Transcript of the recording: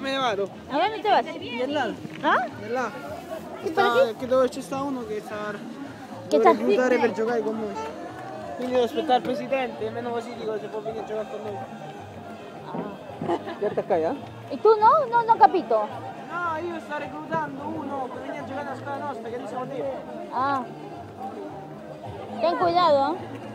me ne vado. ¿A dónde te vas? Nell'altro. ¿Ah? Nell'A. ¿Y para qué? Che dove ci sta uno che sta Che deve sta- reclutare per giocare con noi. Quindi devo aspettare il presidente, almeno così dico se può venire a giocare con noi. Ti attaccai, eh? ¿Y tú no? No, no capito. No, io sto reclutando uno per venire a giocare alla squadra nostra, che noi siamo te. Ah. Ten cuidado, ¿eh?